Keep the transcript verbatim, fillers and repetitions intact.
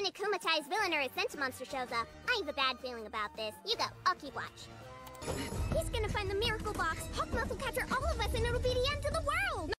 an akumatized villain or a sense monster shows up, I have a bad feeling about this. You go, I'll keep watch. He's gonna find the miracle box. Hawkmoth will capture all of us and it'll be the end of the world!